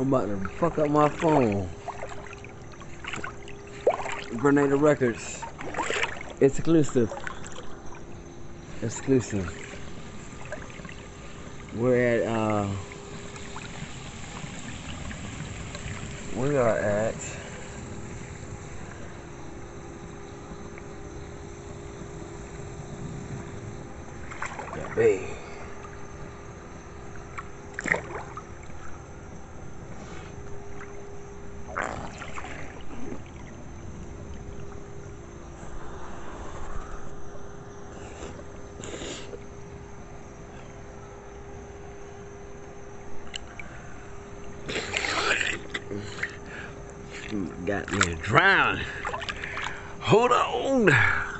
I'm about to fuck up my phone. Grenada Records. Exclusive. Exclusive. We're at, we are at the Bay. Got me drowning. Hold on.